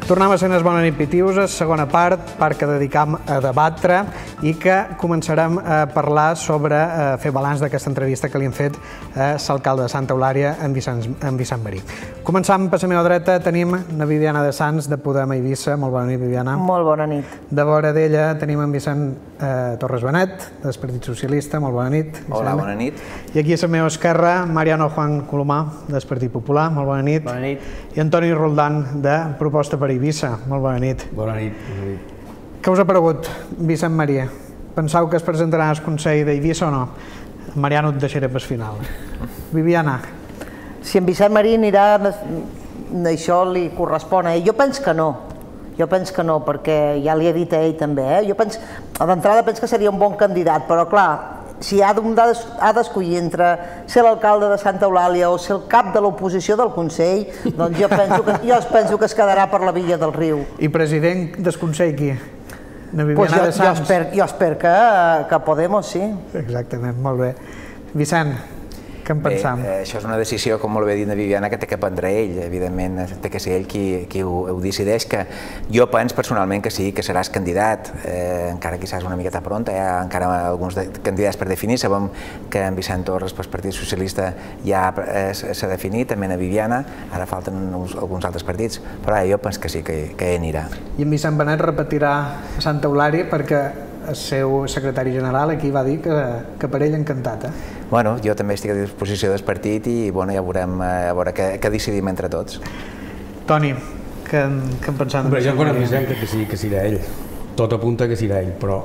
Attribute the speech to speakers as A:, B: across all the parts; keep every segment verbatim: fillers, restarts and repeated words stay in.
A: Tornem a ser unes Bona nit Pitiusa, segona part, part que dedicam a debatre i que començarem a parlar sobre, a fer balanç d'aquesta entrevista que li han fet a l'alcalde de Santa Eulària, en Vicent Marí. Començant per la meva dreta tenim la Viviana de Sans, de Podem a Eivissa. Molt bona nit, Viviana.
B: Molt bona nit.
A: De vora d'ella tenim en Vicent Torres Benet, del Partit Socialista. Molt bona nit.
C: Hola, bona nit.
A: I aquí a la meva esquerra, Mariano Juan Colomà, del Partit Popular. Molt bona nit.
D: Bona nit.
A: I Antoni Roldán, de Proposta per Eivissa. Molt bona nit.
D: Bona nit.
A: Què us ha paregut, Vicent Marí? Penseu que es presentarà al Consell d'Eivissa o no? Mariano et deixaré pel final. Viviana.
B: Si en Vicent Marí anirà, això li correspon a ell. Jo penso que no. Jo penso que no, perquè ja li he dit a ell també. Jo penso, d'entrada penso que seria un bon candidat, però clar, si ha d'escollir entre ser l'alcalde de Santa Eulàlia o ser el cap de l'oposició del Consell, doncs jo penso que es quedarà per la Villa del Riu.
A: I president del Consell qui? La Viviana de Sans?
B: Jo espero que Podemos, sí.
A: Exactament, molt bé. Vicent, què en pensam?
C: Bé, això és una decisió, com molt bé dit la Viviana, que té que prendre ell. Evidentment, té que ser ell qui ho decideix. Jo penso personalment que sí, que seràs candidat, encara quizás una miqueta pronta, hi ha encara alguns candidats per definir. Sabem que en Vicent Torres, pel Partit Socialista, ja s'ha definit, també la Viviana, ara falten alguns altres partits, però jo penso que sí, que ell anirà.
A: I en Vicent Benet repetirà a Santa Eulària perquè el seu secretari general aquí va dir que per ell encantat.
C: Bueno, jo també estic a disposició del partit i ja veurem què decidim entre tots.
A: Toni, què en pensam?
D: Jo conec Vicent que serà ell. Tot apunta que serà ell, però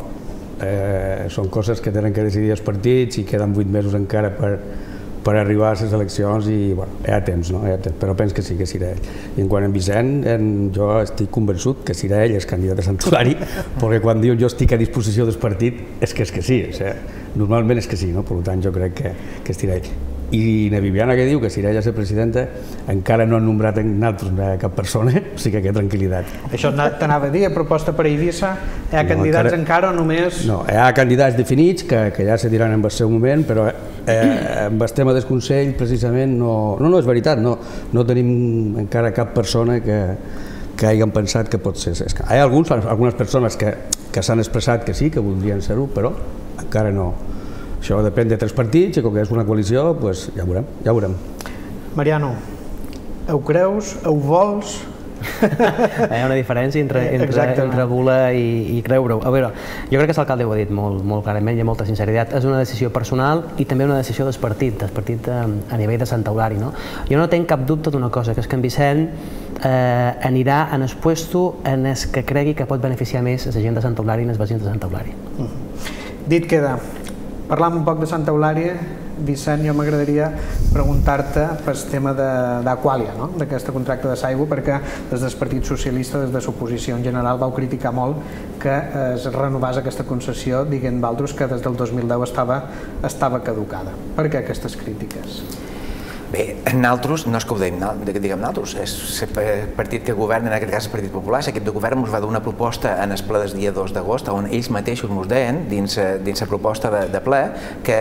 D: són coses que tenen que decidir els partits i queden vuit mesos encara per arribar a les eleccions i hi ha temps, però penso que sí que serà ell. I en quant a Vicent, jo estic convençut que serà ell el candidat a Sant Eulària, perquè quan diu jo estic a disposició del partit és que és que sí, normalment és que sí, per tant jo crec que serà ell. I la Viviana que diu que serà ella la presidenta, encara no han nombrat nosaltres cap persona, o sigui que tranquil·litat.
A: Això t'anava a dir, a Proposta per Eivissa, hi ha candidats encara o només?
D: No, hi ha candidats definits que ja se diran en el seu moment, però amb el tema del Consell precisament no, no és veritat, no tenim encara cap persona que hagin pensat que pot ser. Hi ha algunes persones que s'han expressat que sí, que voldrien ser-ho, però encara no. Això depèn de tres partits i com que és una coalició, ja ho veurem, ja ho veurem.
A: Mariano, ho creus, ho vols?
E: Hi ha una diferència entre voler i creure-ho. A veure, jo crec que l'alcalde ho ha dit molt clarament i amb molta sinceritat. És una decisió personal i també una decisió del partit, del partit a nivell de Santa Eulària. Jo no tinc cap dubte d'una cosa, que és que en Vicent anirà en el puesto en el que cregui que pot beneficiar més la gent de Santa Eulària i els veïns de Santa Eulària.
A: Dit queda. Parlam un poc de Santa Eulària. Vicent, jo m'agradaria preguntar-te pel tema d'Aquàlia, d'aquest contracte de l'aigua, perquè des del Partit Socialista, des de l'oposició en general, vau criticar molt que es renovés aquesta concessió, dient vosaltres que des del dos mil deu estava caducada. Per què aquestes crítiques?
C: Bé, nosaltres, no és que ho diguem nosaltres, és el partit que governa, en aquest cas el Partit Popular, l'equip de govern ens va donar una proposta en el ple del dia dos d'agost, on ells mateixos ens deien, dins la proposta de ple, que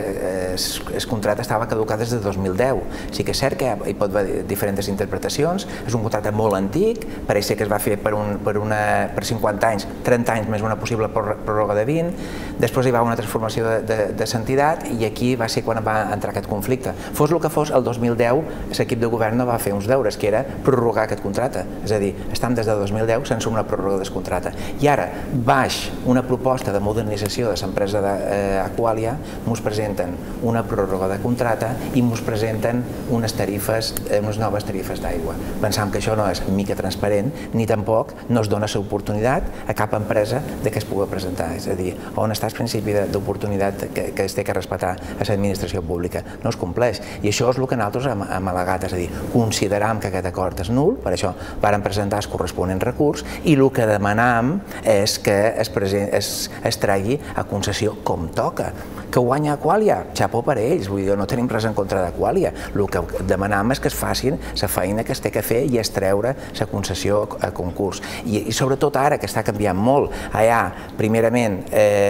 C: el contracte estava caducat des de dos mil deu. Sí que és cert que hi pot haver diferents interpretacions, és un contracte molt antic, pareix que es va fer per cinquanta anys, trenta anys més una possible pròrroga de vint, després hi va una transformació de l'entitat i aquí va ser quan va entrar aquest conflicte. Fos el que fos, el dos mil deu l'equip de govern no va fer uns deures, que era prorrogar aquest contracte. És a dir, estem des de dos mil deu sense una pròrroga del contracte. I ara, baix una proposta de modernització de l'empresa d'Aquàlia, ens presenten una pròrroga de contracte i ens presenten unes tarifes, unes noves tarifes d'aigua. Pensam que això no és mica transparent, ni tampoc no es dona l'oportunitat a cap empresa que es pugui presentar. És a dir, on està el principi d'oportunitat que es té que respectar a l'administració pública? No es compleix. I això és el que nosaltres hem al·legat, és a dir, consideram que aquest acord és nul, per això vàrem presentar el corresponent recurs i el que demanam és que es tregui a concessió com toca. Que guanya Aquàlia, xapó per ells, vull dir, no tenim res en contra d'Aquàlia. El que demanam és que es facin la feina que es té que fer i es treure la concessió a concurs. I sobretot ara, que està canviant molt, allà, primerament,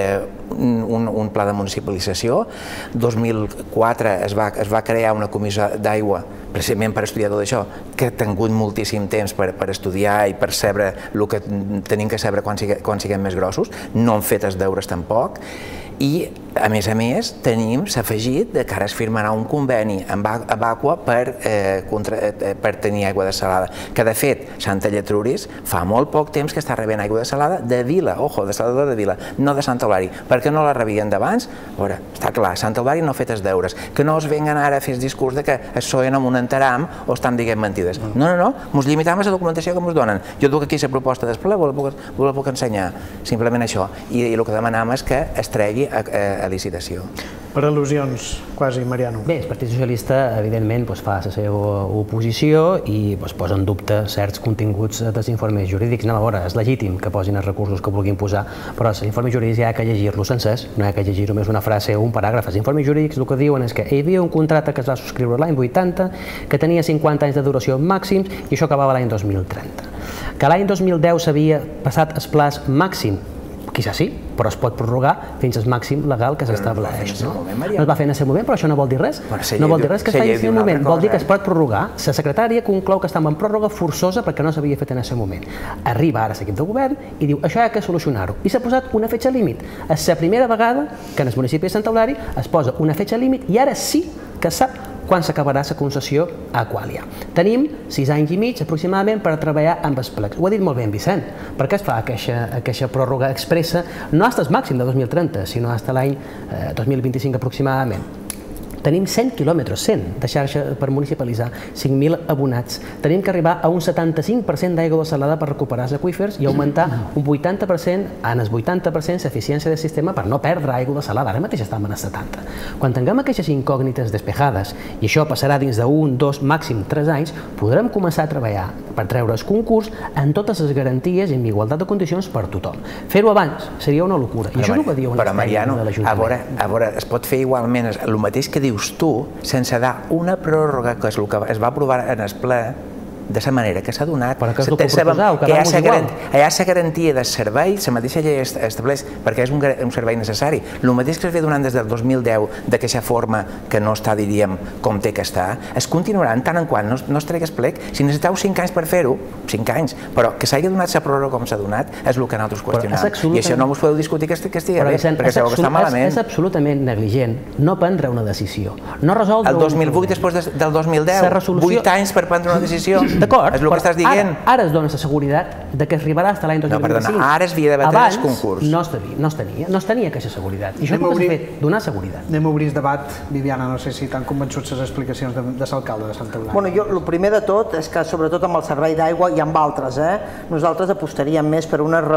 C: un, un pla de municipalització. dos mil quatre es va, es va crear una comissió d'aigua precisament per estudiar tot això, que ha tingut moltíssim temps per, per estudiar i per saber el que tenim que saber quan, sigue, quan siguem més grossos. No han fet els deures tampoc. I, a més a més, tenim, s'ha afegit que ara es firmarà un conveni amb Aqua per, eh, contra, eh, per tenir aigua dessalada, que de fet Santa Lletruris fa molt poc temps que està rebent aigua dessalada de Vila, ojo, desalador de Vila, no de Santa Eulària. Per què no la rebien d'abans? A veure, està clar, Santa Eulària no ha fet els deures, que no es venguen ara a fer el discurs de que es soen amb un enteram o estan dient mentides. No, no, no, ens limitam a la documentació que ens donen. Jo duc aquí la proposta d'esplà, vos la puc ensenyar, simplement això. I, i el que demanam és que es tregui A, a, a licitació.
A: Per al·lusions, quasi, Mariano.
E: Bé, el Partit Socialista, evidentment, doncs, fa la seva oposició i doncs, posa en dubte certs continguts dels informes jurídics. No, a veure, és legítim que posin els recursos que vulguin posar, però els informes jurídics hi ha que llegir-los sencers, no hi ha que llegir només una frase o un paràgraf. Els informes jurídics el que diuen és que hi havia un contracte que es va subscriure l'any vuitanta, que tenia cinquanta anys de duració màxims i això acabava l'any dos mil trenta. Que l'any dos mil deu s'havia passat el plaç màxim, quizà sí, però es pot prorrogar fins al màxim legal que s'estableix. No es va fer en el seu moment, però això no vol dir res. No vol dir res que es faci en el seu moment, vol dir que es pot prorrogar. La secretària conclou que estava en pròrroga forçosa perquè no s'havia fet en el seu moment. Arriba ara l'equip de govern i diu això hi ha que solucionar-ho. I s'ha posat una fetge límit. És la primera vegada que en el municipi de Sant Eulària es posa una fetge límit i ara sí que sap quan s'acabarà la concessió a Aqualia. Tenim sis anys i mig aproximadament per treballar amb els plecs. Ho ha dit molt bé en Vicent. Per què es fa aquesta, aquesta pròrroga expressa no fins al màxim de dos mil trenta, sinó fins l'any eh, dos mil vint-i-cinc aproximadament? Tenim cent quilòmetres, cent, de xarxa per municipalitzar, cinc mil abonats. Tenim que arribar a un setanta-cinc per cent d'aigua dessalada per recuperar els aqüífers i augmentar un vuitanta per cent, en el vuitanta per cent, l'eficiència del sistema per no perdre aigua dessalada. Ara mateix estem en el setanta. Quan tinguem aquestes incògnites despejades, i això passarà dins d'un, dos, màxim tres anys, podrem començar a treballar per treure el concurs en totes les garanties i en igualtat de condicions per tothom. Fer-ho abans seria una locura. I això és el que diuen els tècnics de l'Ajuntament.
C: A veure, es pot fer igualment el mateix que dius tu, sense dar una pròrroga, que és el que es va aprovar en el ple, de la manera que s'ha donat.
E: Però que és el que proposeu, que quedar-nos igual.
C: Hi ha la garantia del servei, la mateixa llei estableix, perquè és un, un servei necessari. El mateix que es ve donant des del dos mil deu d'aquesta forma que no està, diríem, com té que estar, es continuarà en tant en quant no, no es tregués plec. Si necessiteu cinc anys per fer-ho, cinc anys, però que s'hagi donat la pròrroga com s'ha donat és el que nosaltres qüestionam. I això no us podeu discutir que estigui bé, perquè sabeu que està malament.
E: És absolutament negligent no prendre una decisió. No resoldre
C: el dos mil vuit després del dos mil deu, vuit anys per prendre una decisió.
E: D'acord,
C: és el que estàs dient.
E: Ara, ara es dona la seguretat de que arribarà fins l'any dos mil vint-i-cinc.
C: No, perdona, ara es havia de batre el concurs.
E: Abans no es tenia, no es tenia, no es tenia aquesta seguretat. I això és el que s'ha fet, donar seguretat.
A: Anem a obrir el debat. Viviana, no sé si t'han convençut les explicacions de, de l'alcalde de Santa Eulària.
B: Bueno, jo, el primer de tot és que, sobretot amb el servei d'aigua i amb altres, eh, nosaltres apostaríem més per una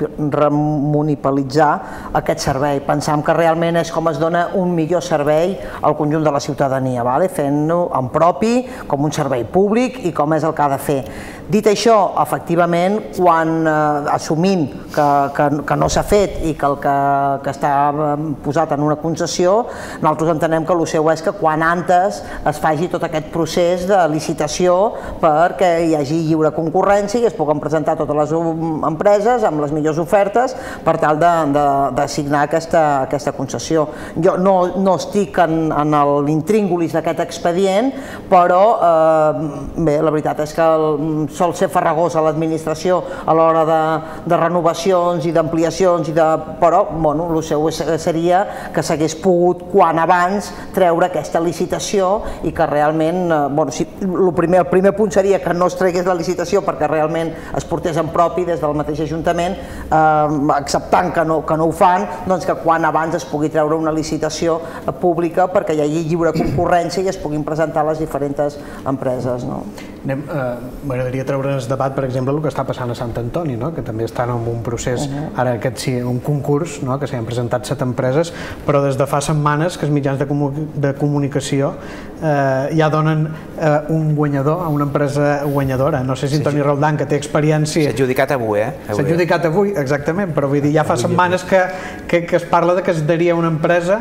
B: remunicipalitzar aquest servei. Pensam que realment és com es dona un millor servei al conjunt de la ciutadania, vale? Fent-ho en propi, com un servei públic i com és el que ha de fer. Dit això, efectivament, quan eh, assumint que, que, que no s'ha fet i que el que, que està posat en una concessió, nosaltres entenem que el seu és que quan antes es faci tot aquest procés de licitació perquè hi hagi lliure concurrència i es puguen presentar totes les empreses amb les millors ofertes per tal de, de, de signar aquesta, aquesta concessió. Jo no, no estic en, en l'intríngulis d'aquest expedient, però eh, bé, la veritat és que el, sol ser farragós a l'administració a l'hora de, de renovacions i d'ampliacions, i de, però bueno, el seu seria que s'hagués pogut quan abans treure aquesta licitació i que realment, eh, bueno, si, el, primer, el primer punt seria que no es tregués la licitació perquè realment es portés en propi des del mateix Ajuntament, eh, acceptant que no, que no ho fan, doncs que quan abans es pugui treure una licitació pública perquè hi hagi lliure concurrència i es puguin presentar les diferents empreses. No?
A: Anem, eh, m'agradaria treure el debat, per exemple, el que està passant a Sant Antoni, no? Que també estan en un procés, uh -huh. ara aquest sí, un concurs, no? Que s'hi han presentat set empreses, però des de fa setmanes que els mitjans de, comu de comunicació eh, ja donen eh, un guanyador a una empresa guanyadora. No sé si Toni Roldán, que té experiència...
C: S'ha adjudicat avui, eh?
A: S'ha adjudicat avui, exactament, però vull dir, ja fa setmanes que, que, que es parla de que es daria una empresa,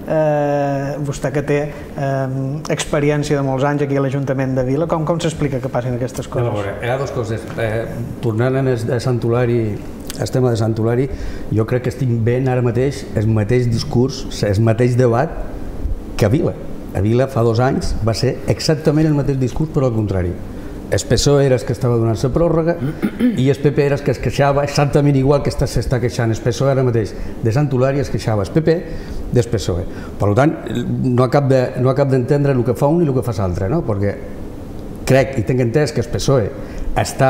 A: eh, vostè que té eh, experiència de molts anys aquí a l'Ajuntament de Vila, com, com s'explica que passin aquestes coses?
D: No, a veure, hi ha dues coses. Eh, tornant a Sant Eulària el tema de Sant Eulària, jo crec que estic veient ara mateix el mateix discurs, el mateix debat que a Vila. A Vila fa dos anys va ser exactament el mateix discurs, però al contrari. El P S O E era el que estava donant-se pròrroga i el P P era el que es queixava exactament igual que s'està queixant el P S O E ara mateix de Sant Eulària, es queixava el P P del P S O E. Per tant, no acab d'entendre el que fa un i el que fa l'altre, perquè crec i tinc entès que el P S O E està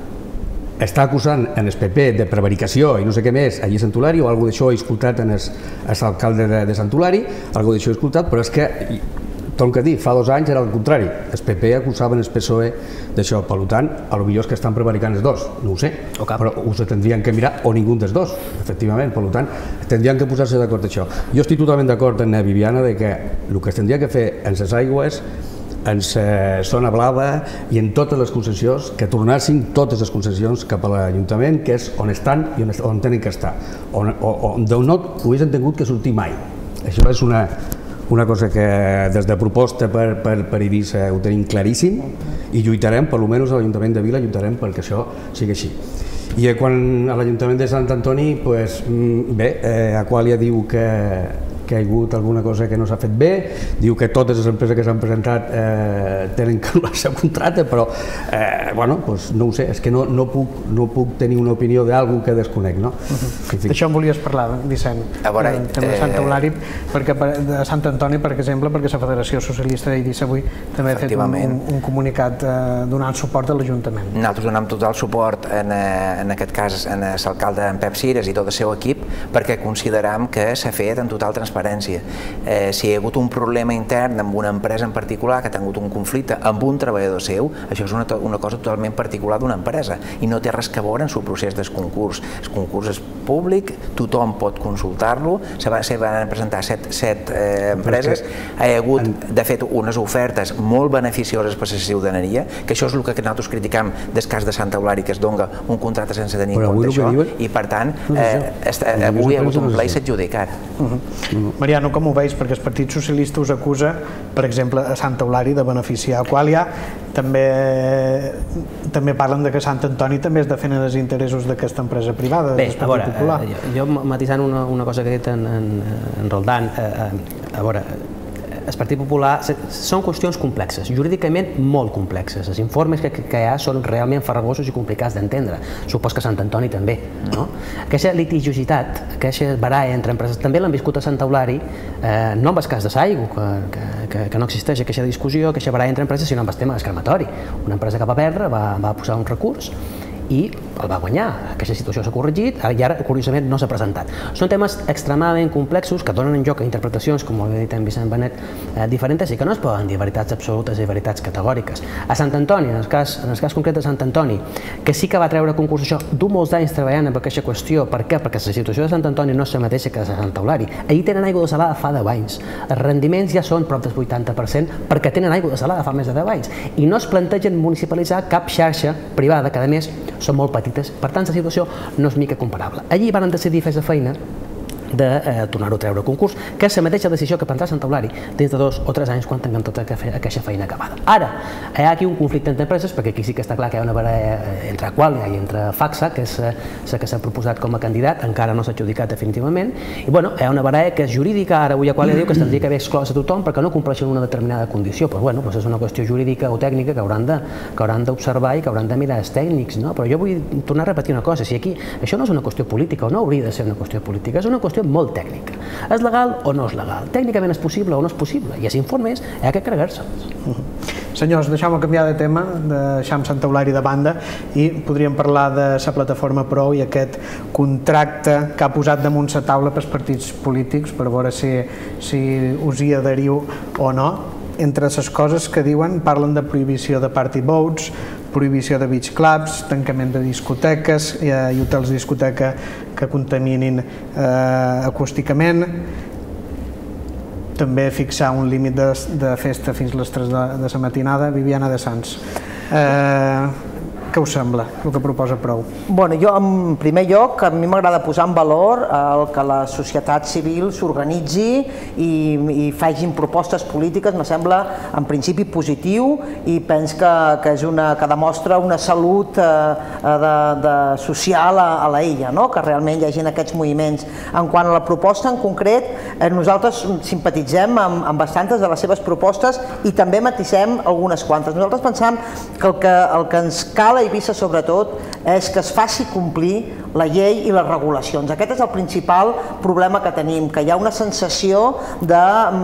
D: està acusant en el P P de prevaricació i no sé què més allí a Sant Eulària, o alguna d'això he escoltat en l'alcalde de Sant Eulària, alguna d'això he escoltat, però és que torno a dir, fa dos anys era el contrari, el P P acusaven el P S O E d'això, per tant, potser és que estan prevaricant els dos, no ho sé, però us tindrien que mirar o ningú dels dos, efectivament, per tant, tindrien que posar-se d'acord això. Jo estic totalment d'acord amb Viviana de que el que es tindria que fer en les aigües, en la zona blava i en totes les concessions, que tornassin totes les concessions cap a l'Ajuntament, que és on estan i on tenen que estar, on no ho haguessin tingut que sortir mai. Això és una una cosa que des de proposta per Eivissa ho tenim claríssim i lluitarem, per almenys a l'Ajuntament de Vila, lluitarem perquè això sigui així. I quan a l'Ajuntament de Sant Antoni, bé, Aqualia diu que que hi ha hagut alguna cosa que no s'ha fet bé, diu que totes les empreses que s'han presentat tenen que anul·lar el contracte, però bueno, no ho sé, és que no puc tenir una opinió d'algú que desconec.
A: D'això en volies parlar, Vicent, també de Sant Eulària, de Sant Antoni, per exemple, perquè la Federació Socialista d'Eivissa avui també ha fet un comunicat donant suport a l'Ajuntament.
C: Nosaltres donem total suport, en aquest cas, a l'alcalde en Pep Cires i tot el seu equip, perquè consideram que s'ha fet en total transparència. Si hi ha hagut un problema intern amb una empresa en particular que ha tingut un conflicte amb un treballador seu, això és una cosa totalment particular d'una empresa i no té res a veure en el procés del concurs. El concurs és públic, tothom pot consultar-lo, se van presentar set empreses, hi ha hagut, de fet, unes ofertes molt beneficioses per a la ciutadania, que això és el que nosaltres criticam del cas de Sant Eulària, que es dona un contracte sense tenir en compte això, i per tant, avui hi ha hagut un ple adjudicat.
A: Mariano, com ho veus? Perquè el Partit Socialista us acusa, per exemple, a Sant Eulària de beneficiar Aqualia, també parlen que Sant Antoni també es defenen els interessos d'aquesta empresa privada.
E: Bé, a veure, jo matisant una cosa que he dit en Roldán, a veure, el Partit Popular són qüestions complexes, jurídicament molt complexes. Els informes que hi ha són realment farragosos i complicats d'entendre. Supos que Sant Antoni també. Aquesta litigiositat, aquesta baralla entre empreses, també l'han viscut a Sant Eulària, no amb el cas de Saigo, que no existeix aquesta discussió, aquesta baralla entre empreses, sinó amb el tema del crematori. Una empresa que va perdre va posar un recurs i el va guanyar. Aquesta situació s'ha corregit i ara, curiosament, no s'ha presentat. Són temes extremadament complexos que donen en joc a interpretacions, com ho havia dit en Vicent Benet, diferents i que no es poden dir veritats absolutes i veritats categòriques. A Sant Antoni, en el cas concret de Sant Antoni, que sí que va treure concurs això, du molts anys treballant amb aquesta qüestió. Per què? Perquè la situació de Sant Antoni no és la mateixa que de Sant Eulària. Allí tenen aigua desalada fa deu anys. Els rendiments ja són prop del vuitanta per cent perquè tenen aigua desalada fa més de deu anys i no es plantegen municipalitzar cap xarxa privada, que a més són molt petites, per tant la situació no és mica comparable. Allí van decidir fer la feina de tornar-ho a treure a concurs, que és la mateixa decisió que prendrà Sant Eulària dins de dos o tres anys quan tinguem tota aquesta feina acabada. Ara, hi ha aquí un conflicte entre empreses, perquè aquí sí que està clar que hi ha una baralla entre Aqualia i entre Facsa, que és la que s'ha proposat com a candidat, encara no s'ha adjudicat definitivament, i bueno, hi ha una baralla que és jurídica, ara avui Aqualia diu que es tindria que haver exclòs a tothom perquè no compleixen una determinada condició, però bueno, és una qüestió jurídica o tècnica que hauran d'observar i que hauran de mirar els tècnics, però jo vull tornar a repetir una cosa, si aquí això no és una qüestió política o no hauria de ser una qüestió política, és una qüestió molt tècnica. És legal o no és legal? Tècnicament és possible o no és possible? I els informes hi ha que cregar-se'ls.
A: Senyors, deixeu-me canviar de tema, deixem Sant Eulària de banda i podríem parlar de la plataforma Prou i aquest contracte que ha posat damunt la taula pels partits polítics per veure si us hi adheriu o no. Entre les coses que diuen, parlen de prohibició de party boats, prohibició de beach clubs, tancament de discoteques i hotels de discoteca que contaminin acústicament, també fixar un límit de festa fins a les tres de la matinada. Viviana de Sants, què us sembla, el que proposa Prou?
B: Bueno, jo, en primer lloc, a mi m'agrada posar en valor el que la societat civil s'organitzi i, i facin propostes polítiques, me sembla en principi positiu i penso que, que, és una, que demostra una salut eh, de, de social a, a la illa, no? Que realment hi hagi aquests moviments. En quant a la proposta en concret, eh, nosaltres simpatitzem amb, amb bastantes de les seves propostes i també matisem algunes quantes. Nosaltres pensam que el que, el que ens cal a Eivissa sobretot és que es faci complir la llei i les regulacions. Aquest és el principal problema que tenim, que hi ha una sensació de,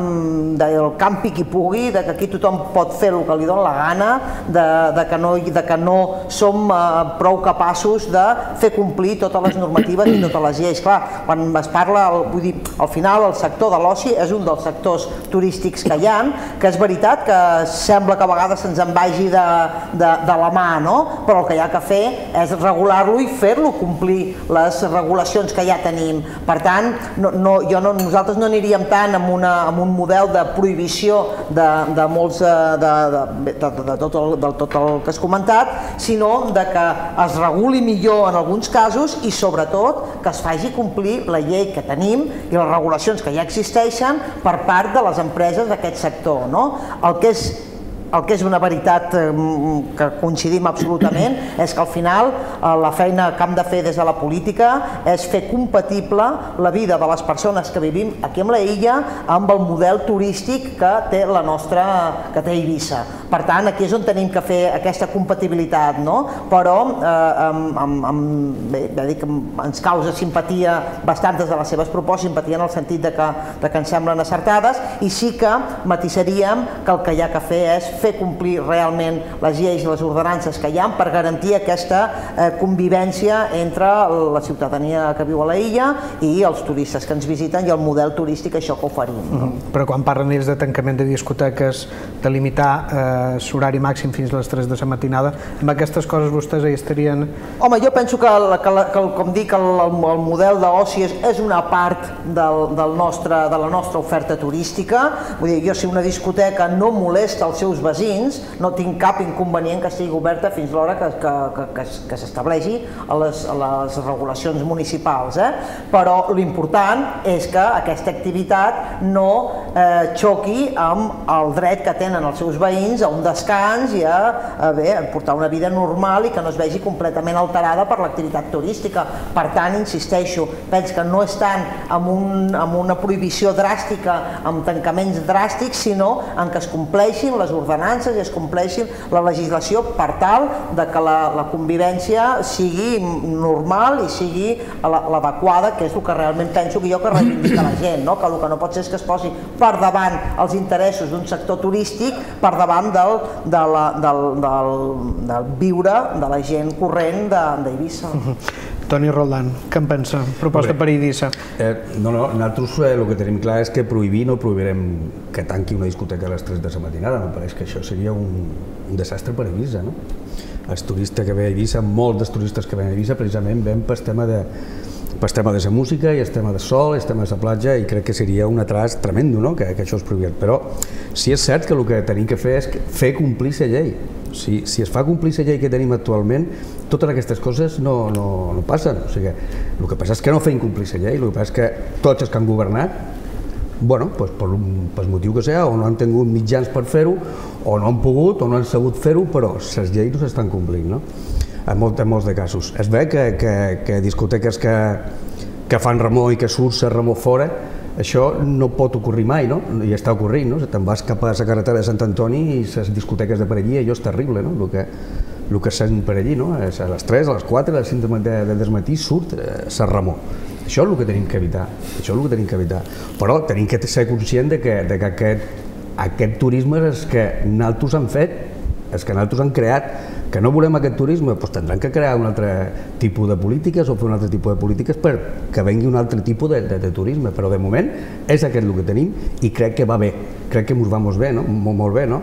B: del campi qui pugui, de que aquí tothom pot fer el que li dona la gana, de, de, que, no, de que no som eh, prou capaços de fer complir totes les normatives i totes les lleis. Clar, quan es parla, vull dir, al final el sector de l'oci és un dels sectors turístics que hi ha, que és veritat que sembla que a vegades se'ns en vagi de, de, de la mà, no? Però el que hi ha que fer és regular-lo i fer-lo complir les regulacions que ja tenim. Per tant, no, no, jo no, nosaltres no aniríem tant amb, una, amb un model de prohibició de, de molts de, de, de, de, de, tot el, de tot el que has comentat, sinó de que es reguli millor en alguns casos i sobretot que es faci complir la llei que tenim i les regulacions que ja existeixen per part de les empreses d'aquest sector, no? El que és El que és una veritat que coincidim absolutament és que al final la feina que hem de fer des de la política és fer compatible la vida de les persones que vivim aquí amb la illa amb el model turístic que té la nostra, que té Eivissa. Per tant, aquí és on tenim que fer aquesta compatibilitat, no? Però eh, amb, amb, amb, bé, ja dic, ens causa simpatia bastantes de les seves propostes, simpatia en el sentit de que, de que ens semblen acertades i sí que matisaríem que el que hi ha que fer és fer complir realment les lleis i les ordenances que hi ha per garantir aquesta eh, convivència entre la ciutadania que viu a la illa i els turistes que ens visiten i el model turístic, això que oferim.
A: Mm-hmm. Però quan parlen ells de tancament de discoteques, de limitar eh, l'horari màxim fins a les tres de la matinada, amb aquestes coses vostès hi estarien...
B: Home, jo penso que, que, que com dic, el, el model d'oci és, és una part del, del nostre, de la nostra oferta turística. Vull dir, jo si una discoteca no molesta els seus veïns, no tinc cap inconvenient que estigui oberta fins l'hora que, que, que, que, que s'estableixi a, les, a les regulacions municipals. Eh? Però l'important és que aquesta activitat no eh, xoqui amb el dret que tenen els seus veïns a un descans i a, a, bé, a portar una vida normal i que no es vegi completament alterada per l'activitat turística. Per tant, insisteixo, penso que no és tant amb, un, amb una prohibició dràstica, amb tancaments dràstics, sinó en que es compleixin les ordenances i es compleixin la legislació per tal de que la, la convivència sigui normal i sigui l'adequada, que és el que realment penso que jo que reivindica la gent, no? Que el que no pot ser és que es posi per davant els interessos d'un sector turístic per davant del, de la, del, del, del viure de la gent corrent d'Eivissa.
A: Toni Roldán, què en pensa? Proposta per Eivissa.
D: Eh, no, no, nosaltres eh, el que tenim clar és que prohibir no prohibirem que tanqui una discoteca a les tres de la matinada. Em pareix que això seria un, un desastre per Eivissa, no? Els turistes que ve a Eivissa, molts dels turistes que ven a Eivissa precisament ven pel tema de pel tema de la música i el tema del sol, el tema de la platja, i crec que seria un atras tremendo, no? que, que això es prohibit. Però sí és cert que el que tenim que fer és fer complir la llei. Si, si es fa complir la llei que tenim actualment, totes aquestes coses no, no, no passen. O sigui, el que passa és que no feien complir la llei, el que passa és que tots els que han governat, bueno, pues per un per motiu que sigui, o no han tingut mitjans per fer-ho, o no han pogut, o no han sabut fer-ho, però les lleis no s'estan complint, no? En, molt, en molts de casos. És bé que, que, que discoteques que, que fan remor i que surt la remor fora, això no pot ocorrir mai, no? I està ocorrint, no? Te'n vas cap a la carretera de Sant Antoni i les discoteques de per allí, allò és terrible, no? El que, el que sent per allí, no? A les tres, a les quatre, a les cinc del matí surt la remor. Això és el que tenim que evitar, això és el que tenim que evitar. Però tenim que ser conscient de que, de que aquest, aquest turisme és el que nosaltres hem fet, és que nosaltres hem creat. Que no volem aquest turisme, doncs tindran que crear un altre tipus de polítiques o fer un altre tipus de polítiques perquè vengui un altre tipus de, de, de turisme, però de moment és aquest el que tenim i crec que va bé, crec que ens va molt bé, no? Molt, molt bé, no?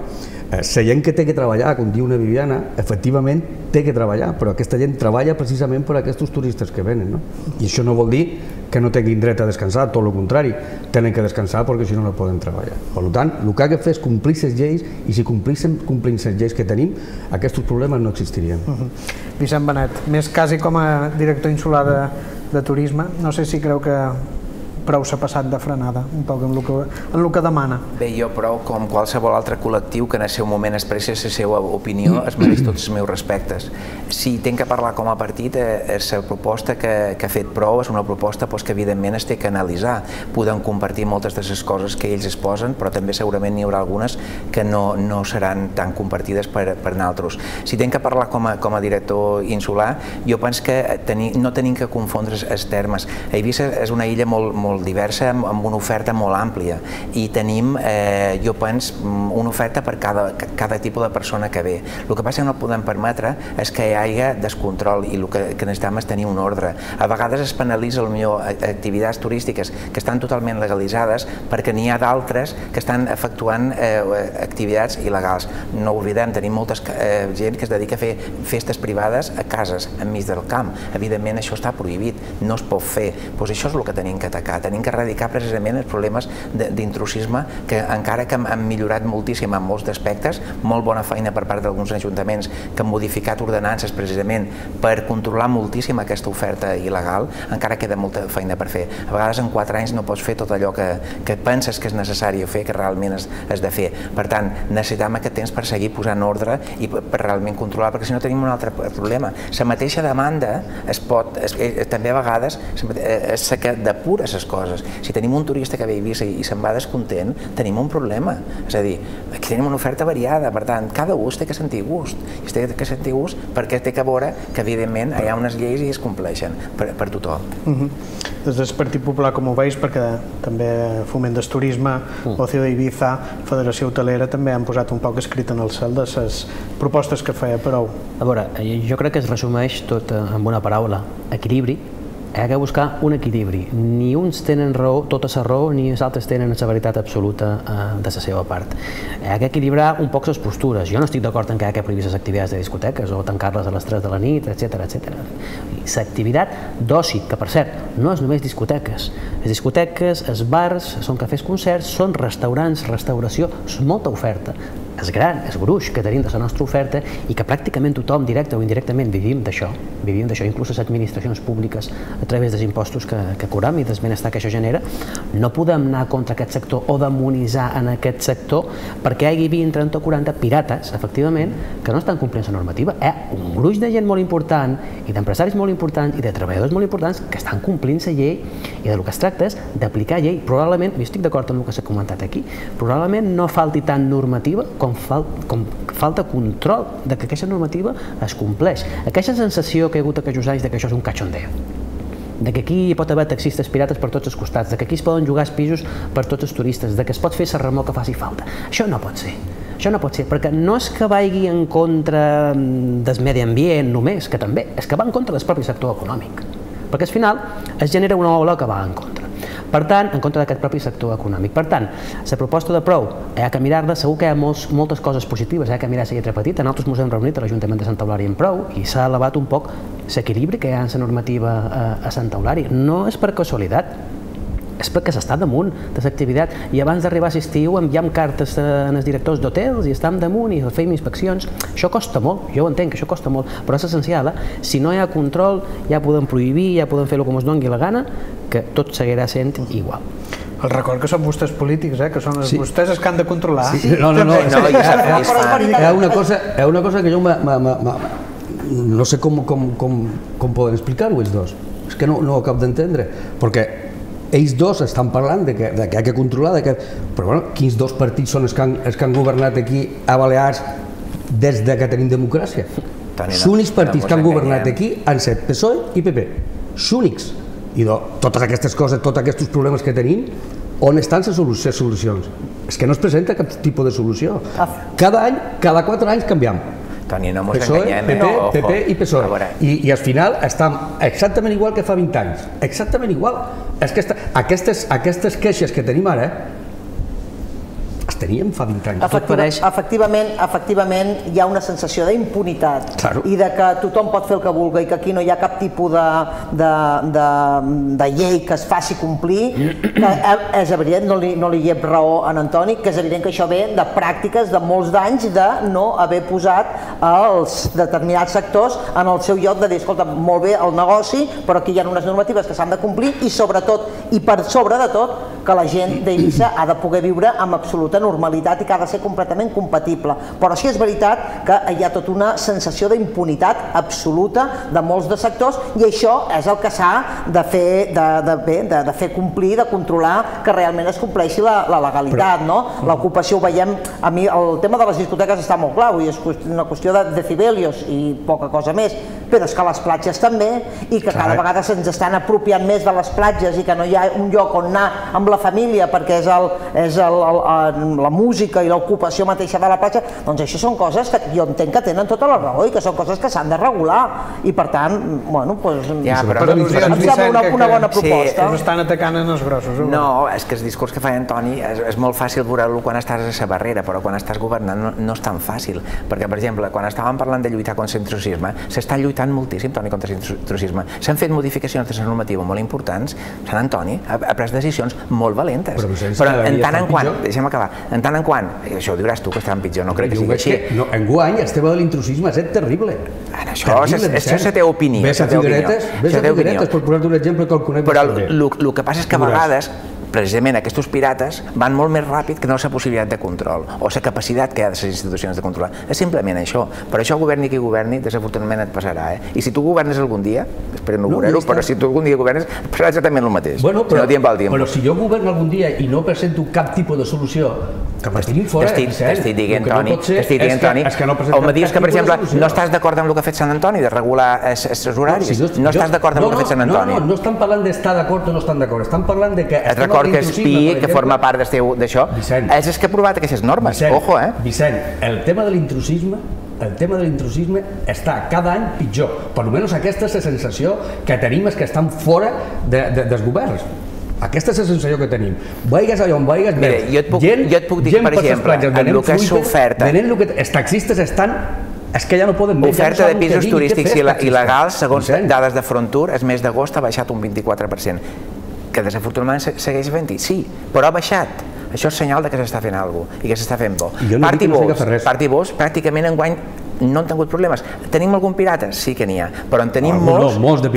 D: la gent que té que treballar, com diu una Viviana, efectivament té que treballar, però aquesta gent treballa precisament per aquests turistes que venen, no? I això no vol dir que no tinguin dret a descansar, tot el contrari, tenen que descansar perquè si no no poden treballar. Per tant, el que ha de fer és complir les lleis, i si complíssim complint les lleis que tenim, aquests problemes no existirien.
A: Vicent Benet, més quasi com a director insular de, de turisme, no sé si creu que prou s'ha passat de frenada, un poc en el que, en el que demana.
C: Bé, jo prou, com qualsevol altre col·lectiu que en el seu moment expressi la seva opinió, es mereix tots els meus respectes. Si tinc que parlar com a partit, eh, la proposta que, que ha fet Prou és una proposta pues, que evidentment es té que analitzar. Podem compartir moltes de les coses que ells es posen, però també segurament n'hi haurà algunes que no, no seran tan compartides per, per nosaltres. Si tinc que parlar com a, com a director insular, jo penso que teni, no tenim que confondre els termes. Eivissa és una illa molt, molt diversa, amb una oferta molt àmplia, i tenim, eh, jo penso, una oferta per cada, cada tipus de persona que ve. El que passa que no podem permetre és que hi hagi descontrol, i el que, que necessitem és tenir un ordre. A vegades es penalitza potser activitats turístiques que estan totalment legalitzades perquè n'hi ha d'altres que estan efectuant eh, activitats il·legals. No oblidem, tenim molta eh, gent que es dedica a fer festes privades a cases, enmig del camp. Evidentment això està prohibit, no es pot fer. Pues això és el que tenim que atacar. Tenim que erradicar precisament els problemes d'intrusisme que encara que han millorat moltíssim en molts aspectes, molt bona feina per part d'alguns ajuntaments que han modificat ordenances precisament per controlar moltíssim aquesta oferta il·legal, encara queda molta feina per fer. A vegades en quatre anys no pots fer tot allò que, que penses que és necessari fer, que realment has, has de fer. Per tant, necessitem aquest temps per seguir posant ordre i per, per realment controlar, perquè si no tenim un altre problema. La mateixa demanda es pot, es, eh, també a vegades és la que depura les coses. Si tenim un turista que ve a Eivissa i se'n va descontent, tenim un problema. És a dir, aquí tenim una oferta variada, per tant, cada ús té que sentir gust. I té que sentir gust perquè té que veure que, evidentment, hi ha unes lleis i es compleixen per, per tothom.
A: Uh-huh. Des del Partit Popular, com ho veus, perquè també Foment del Turisme, uh. Ocio d'Eivissa, Federació Hotelera, també han posat un poc escrit en el cel de les propostes que feia Prou.
E: A veure, jo crec que es resumeix tot amb una paraula, equilibri. Hi ha que buscar un equilibri. Ni uns tenen raó, tota la raó, ni els altres tenen la veritat absoluta eh, de la seva part. Hi ha que equilibrar un poc les postures. Jo no estic d'acord en que hi ha que prohibir les activitats de discoteques o tancar-les a les tres de la nit, etcètera, etcètera. L'activitat d'oci, que per cert, no és només discoteques. Les discoteques, els bars, són cafès concerts, són restaurants, restauració, és molta oferta. És gran, és gruix que tenim de la nostra oferta i que pràcticament tothom, directe o indirectament, vivim d'això, vivim d'això, inclús les administracions públiques a través dels impostos que, que cobrem i del benestar que això genera. No podem anar contra aquest sector o demonitzar en aquest sector perquè hi hagi vint, trenta o quaranta pirates, efectivament, que no estan complint la normativa. Hi ha un gruix de gent molt important i d'empresaris molt importants i de treballadors molt importants que estan complint la llei i del que es tracta és d'aplicar llei. Probablement, jo estic d'acord amb el que s'ha comentat aquí, probablement no falti tant normativa com, fal, com falta control de que aquesta normativa es compleix. Aquesta sensació que hi ha hagut aquests anys de que això és un cachondeo, de que aquí hi pot haver taxistes pirates per tots els costats, de que aquí es poden jugar els pisos per tots els turistes, de que es pot fer la remor que faci falta. Això no pot ser. Això no pot ser, perquè no és que vagi en contra del medi ambient només, que també, és que va en contra del propi sector econòmic, perquè al final es genera una ola que va en contra. Per tant, en contra d'aquest propi sector econòmic. Per tant, la proposta de Prou, hi ha que mirar-la, segur que hi ha molts, moltes coses positives, hi ha que mirar la lletra petita. Nosaltres ens hem reunit a l'Ajuntament de Santa Eulària en Prou i s'ha elevat un poc l'equilibri que hi ha en la normativa a, a Santa Eulària. No és per casualitat, és perquè s'està damunt de l'activitat i abans d'arribar a l'estiu enviam cartes als directors d'hotels i estem damunt i fem inspeccions. Això costa molt, jo ho entenc, que això costa molt, però és essencial. Eh? Si no hi ha control, ja podem prohibir, ja podem fer-ho com es doni la gana, que tot seguirà sent igual.
A: El record que són vostès polítics, eh? Que són sí. vostès els que han de controlar.
D: Sí, sí. No, no, no, no, hi ha, hi ha una cosa, hi ha una cosa que jo ma, ma, ma, ma, no sé com, com, com, com poden explicar-ho ells dos. És que no, no ho acabo d'entendre, perquè ells dos estan parlant de que, de que ha que controlar, de que, però bueno, quins dos partits són els que han, els que han governat aquí a Balears des de que tenim democràcia? Els únics partits que han governat aquí han set P S O E i P P, els únics. I do, totes aquestes coses, tots aquests problemes que tenim, on estan les solucions? És que no es presenta cap tipus de solució. Cada any, cada quatre anys canviem.
C: Toni, no mos
D: P S O E,
C: enganyem,
D: P P,
C: no,
D: P P i P S O E. I, I al final estem exactament igual que fa vint anys. Exactament igual. És que aquesta, aquestes, aquestes queixes que tenim ara les teníem fa vint anys.
B: Efectivament, efectivament hi ha una sensació d'impunitat i de que tothom pot fer el que vulgui i que aquí no hi ha cap tipus de llei que es faci complir, que és evident, no li llep raó a en Antoni, que és evident que això ve de pràctiques de molts d'anys de no haver posat els determinats sectors en el seu lloc de dir, escolta, molt bé el negoci, però aquí hi ha unes normatives que s'han de complir i sobretot, i per sobre de tot, que la gent d'Eivissa ha de poder viure amb absoluta normalitat i que ha de ser completament compatible. Però sí és veritat que hi ha tota una sensació d'impunitat absoluta de molts de sectors i això és el que s'ha de fer complir, de controlar que realment es compleixi la legalitat. L'ocupació ho veiem, a mi el tema de les discoteques està molt clar, és una qüestió de decibelios i poca cosa més, però és que les platges també i que cada vegada se'ns estan apropiant més de les platges i que no hi ha un lloc on anar amb la família perquè és la música i l'ocupació mateixa de la platja, doncs això són coses que jo entenc que tenen tota la raó i que són coses que s'han de regular i per tant, bueno, doncs em sembla una bona proposta.
A: Us estan atacant en els grossos.
C: No, és que el discurs que fa Antoni és molt fàcil veure-lo quan estàs a la barrera, però quan estàs governant no és tan fàcil, perquè per exemple, quan estàvem parlant de lluitar contra l'intrusisme, s'està lluitant moltíssim, Toni, contra l'intrusisme. S'han fet modificacions de la normativa molt importants, Sant Antoni ha pres decisions molt valentes, però en tant en quant, deixem acabar, en tant en quant, això ho diràs tu que estaran pitjor, no crec que sigui així.
D: Enguany el tema de l'intrusisme és terrible.
C: Això és la teva opinió.
D: Ves a Figueretes, ves a Figueretes, per posar-te un exemple que el conec
C: però el que passa és que a vegades precisament aquests pirates van molt més ràpid que no la possibilitat de control o la capacitat que hi ha de les institucions de controlar. És simplement això. Per això governi qui governi, desafortunadament et passarà. I si tu governes algun dia, espero no veure-ho, però si tu algun dia governes, passarà exactament el mateix.
D: Però si jo governo algun dia i no presento cap tipus de solució, que m'estirin fora,
C: t'estic dient, Toni, t'estic dient, Toni, o me dius que, per exemple, no estàs d'acord amb el que ha fet Sant Antoni, de regular els horaris, no estàs d'acord amb el que ha fet Sant Antoni.
D: No, no, no estan parlant d'estar d'acord o no estan d'acord, estan parlant de que
C: que és pi, que forma part d'això, és el que ha aprovat aquestes normes, ojo, eh?
D: Vicent, el tema de l'intrusisme el tema de l'intrusisme està cada any pitjor, per almenys aquesta és la sensació que tenim els que estan fora dels governs. Aquesta és la sensació que tenim. Vaigues allà on vaigues,
C: veus gent per les platges venent fruita,
D: els taxistes estan és que ja no poden més.
C: Oferta de pisos turístics il·legals, segons dades de Frontur, el mes d'agost ha baixat un vint-i-quatre per cent. Que desafortunadament segueix fent-hi, sí, però ha baixat. Això és senyal que s'està fent alguna cosa i que s'està fent bo. Part i Bos, pràcticament enguany no han tingut problemes. Tenim algun pirata? Sí que n'hi ha, però en tenim molts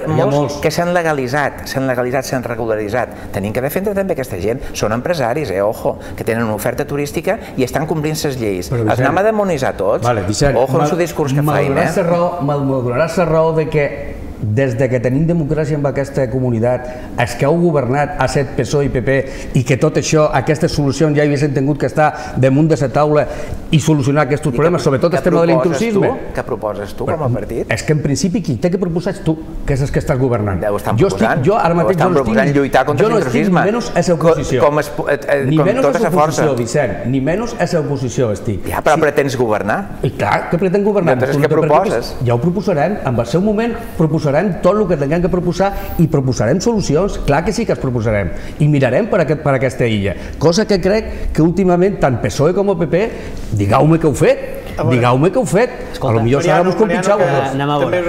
C: que s'han legalitzat, s'han legalitzat, s'han regularitzat. Tenim que defendre també aquesta gent. Són empresaris, eh, ojo, que tenen una oferta turística i estan complint les lleis. Els anem a demonitzar tots. Ojo amb el discurs que faim, eh?
D: M'adonaràs la raó de que des de que tenim democràcia amb aquesta comunitat, els que heu governat ha set P S O E i P P i que tot això, aquestes solucions ja haguessin tingut que estar damunt de la taula i solucionar aquests problemes, sobretot el tema de l'intrusisme.
C: Què proposes tu com a partit?
D: És que en principi qui té que proposar és tu, que és el que estàs governant.
C: Ho estan proposant, ho estan proposant lluitar contra l'intrusisme.
D: Ni menys és oposició. Ni menys és oposició, Vicent, ni menys és oposició estic.
C: Ja, però pretens governar?
D: I clar, que pretens governar?
C: Doncs què proposes?
D: Ja ho proposarem, en el seu moment proposarem tot el que tinguem que proposar i proposarem solucions, clar que sí que es proposarem i mirarem per aquesta illa, cosa que crec que últimament tant P S O E com el P P, digueu-me que heu fet, digueu-me que heu fet, potser serà vos compitxau
A: també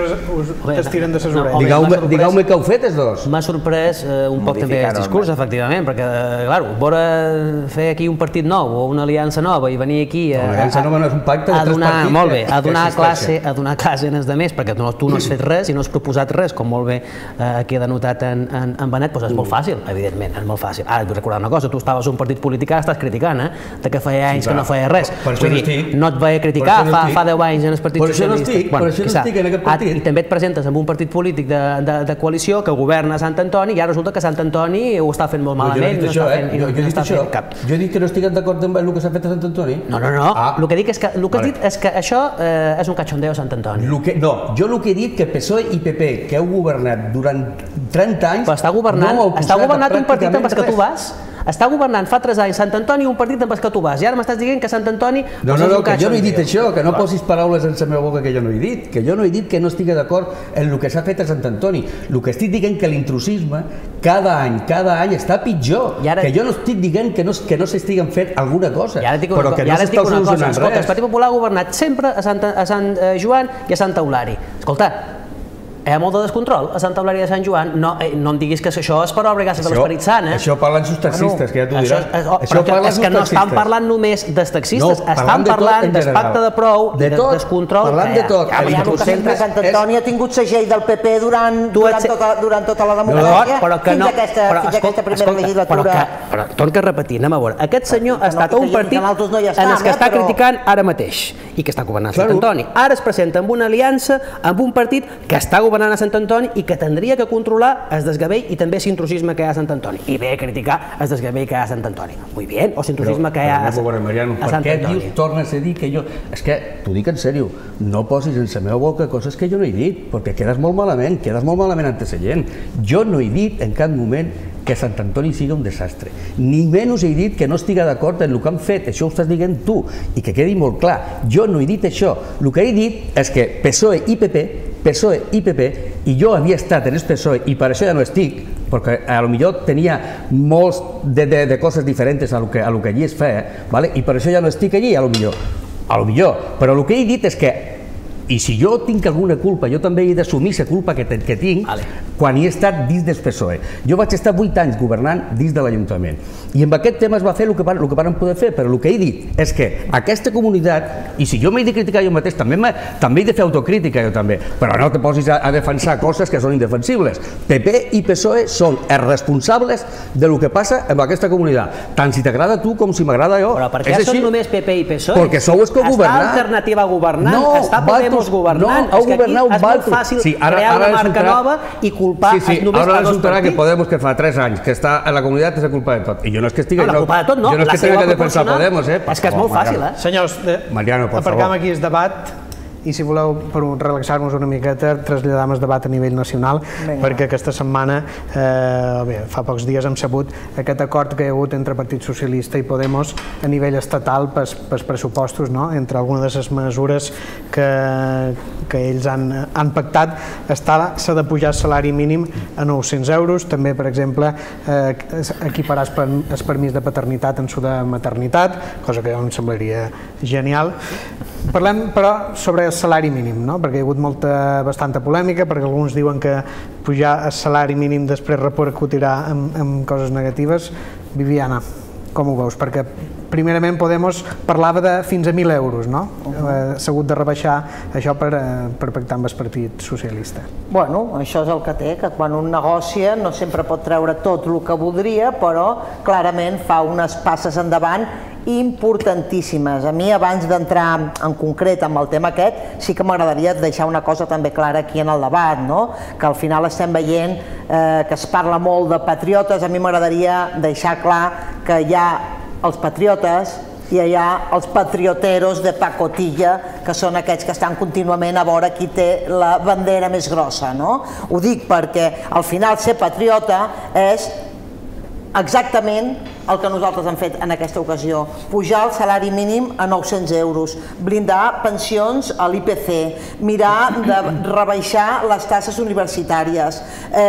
A: us tiren de ses orelles.
D: Digueu-me que heu fet els dos.
E: M'ha sorprès un poc també el discurs, efectivament, perquè, clar, vora fer aquí un partit nou o una aliança nova i venir aquí
D: l'aliança nova no és un pacte de tres partits,
E: molt bé, a donar classe a donar classe als altres, perquè tu no has fet res i no has proposat res, com molt bé queda notat en Benet, doncs és molt fàcil, evidentment, és molt fàcil. Ara et vull recordar una cosa, tu estaves a un partit polític, ara estàs criticant, eh, que feia anys que no feia res. Vull dir, no et veia criticar fa deu anys en el Partit Socialista.
D: Per això no estic en aquest partit.
E: I també et presentes amb un partit polític de coalició que governa a Sant Antoni i ara resulta que Sant Antoni ho està fent molt malament.
D: Jo he dit que no estic d'acord amb el que s'ha fet a Sant Antoni.
E: No, no, no. El que dic és que això és un cachondeo a Sant Antoni.
D: No, jo el que he dit que P S O E i P P, que heu governat durant trenta anys...
E: Però està governant un partit amb el que tu vas... està governant fa tres anys Sant Antoni un partit amb el que tu vas, i ara m'estàs dient que Sant Antoni...
D: No, no, no, que jo no he dit això, que no posis paraules en la meva boca que jo no he dit, que jo no he dit que no estigui d'acord en el que s'ha fet a Sant Antoni. El que estic dient que l'intrusisme cada any, cada any està pitjor, que jo no estic dient que no s'estiguen fent alguna cosa, però que no s'està solucionant res.
E: El Partit Popular ha governat sempre a Sant Joan i a Sant Eulàri. Escolta, hi ha molt de descontrol a Sant Eulàri de Sant Joan. No em diguis que això és per obra gràcies a l'Esperit Sant.
D: Això parlen els taxistes, que ja t'ho diràs.
E: Però és que no estan parlant només dels taxistes, estan parlant del pacte de prou i del descontrol.
D: Parlant de tot.
B: Sant Antoni ha tingut segell del P P durant tota la democràcia fins a aquesta primera legislatura.
E: Però torno a repetir, anem a veure. Aquest senyor ha estat un partit en el que està criticant ara mateix i que està governant Sant Antoni. Ara es presenta amb una aliança amb un partit que està governant a Sant Antoni i que tindria que controlar el desgavell i també l'intrusisme que hi ha a Sant Antoni. I ve a criticar el desgavell que hi ha a Sant Antoni. Muy bien, o l'intrusisme que hi ha a Sant Antoni.
D: Per què dius, tornes a dir que jo... És que, t'ho dic en sèrio, no posis en la meva boca coses que jo no he dit, perquè quedes molt malament, quedes molt malament ante la gent. Jo no he dit en cap moment que Sant Antoni sigui un desastre. Ni menys he dit que no estigui d'acord en el que han fet, això ho estàs dient tu, i que quedi molt clar. Jo no he dit això. El que he dit és que P S O E i P P, P S O E i P P, i jo havia estat en el P S O E i per això ja no estic, perquè a lo millor tenia molts de coses diferents a lo que allí es feia, i per això ja no estic allí, a lo millor. A lo millor. Però el que he dit és que, i si jo tinc alguna culpa, jo també he d'assumir la culpa que tinc quan he estat dins del P S O E. Jo vaig estar vuit anys governant dins de l'Ajuntament i amb aquest tema es va fer el que van poder fer, però el que he dit és que aquesta comunitat, i si jo m'he de criticar jo mateix, també he de fer autocrítica jo també, però no te posis a defensar coses que són indefensibles. P P i P S O E són els responsables del que passa amb aquesta comunitat, tant si t'agrada a tu com si m'agrada jo.
E: Però per què són només P P i P S O E?
D: Perquè sou els que governant.
E: Està Alternativa governant, està Podemos governant. És que aquí és molt fàcil crear una marca nova i culpar només a dos partits.
D: Ara resultarà que Podemos, que fa tres anys que està a la comunitat, és la culpa de tot. I jo no és que estigui...
E: No, la culpa de tot no,
D: la seva proporcional
E: és que és molt fàcil, eh?
A: Senyors, aparcam aquí el debat i si voleu, per relaxar-nos una miqueta, traslladam el debat a nivell nacional, perquè aquesta setmana, fa pocs dies hem sabut aquest acord que hi ha hagut entre Partit Socialista i Podemos a nivell estatal pels pressupostos, entre algunes de les mesures que ells han pactat. S'ha de pujar el salari mínim a nou-cents euros, també, per exemple, equiparar el permís de paternitat en su de maternitat, cosa que a mi em semblaria genial. Parlem, però, sobre el salari mínim, perquè hi ha hagut molta, bastanta polèmica, perquè alguns diuen que pujar el salari mínim després repercutirà en coses negatives. Viviana, com ho veus? Perquè primerament Podemos parlava de fins a mil euros, no? S'ha hagut de rebaixar això per pactar amb el Partit Socialista.
B: Bueno, això és el que té, que quan un negocia no sempre pot treure tot el que voldria, però clarament fa unes passes endavant importantíssimes. A mi, abans d'entrar en concret amb el tema aquest, sí que m'agradaria deixar una cosa també clara aquí en el debat, que al final estem veient que es parla molt de patriotes. A mi m'agradaria deixar clar que hi ha els patriotes i hi ha els patrioteros de pacotilla, que són aquests que estan contínuament a veure qui té la bandera més grossa. Ho dic perquè al final ser patriota és exactament el que nosaltres hem fet en aquesta ocasió: pujar el salari mínim a nou-cents euros, blindar pensions a l'I P C, mirar de rebaixar les taxes universitàries,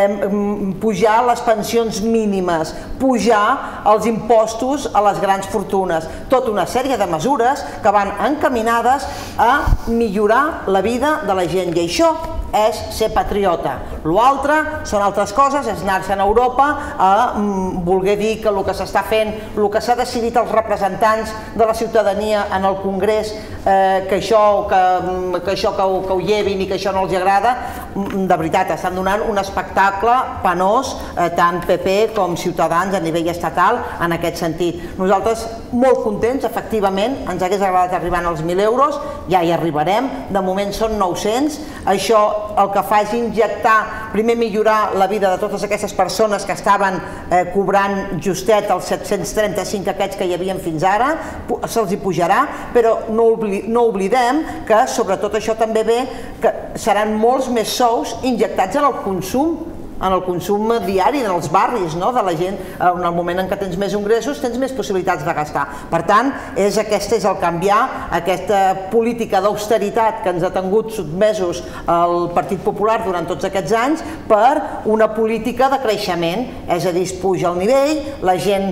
B: pujar les pensions mínimes, pujar els impostos a les grans fortunes, tota una sèrie de mesures que van encaminades a millorar la vida de la gent, i això és ser patriota. L'altre són altres coses, és anar-se'n a Europa a voler dir que el que s'està fent, el que s'ha decidit els representants de la ciutadania en el Congrés, que això que ho llevin i que això no els agrada, de veritat, estan donant un espectacle penós, tant P P com Ciutadans a nivell estatal, en aquest sentit. Nosaltres molt contents, efectivament, ens hagués agradat arribar als mil euros, ja hi arribarem, de moment són nou-cents. Això el que fa és injectar, primer millorar la vida de totes aquestes persones que estaven cobrant justet els set-cents trenta-cinc aquests que hi havia fins ara, se'ls hi pujarà, però no oblidem que sobretot això també ve que seran molts més sous injectats en el consum en el consum diari, en els barris, no? De la gent, en el moment en què tens més ingressos, tens més possibilitats de gastar. Per tant, és aquest és el canviar, aquesta política d'austeritat que ens ha tingut sotmesos el Partit Popular durant tots aquests anys per una política de creixement, és a dir, es puja el nivell, la gent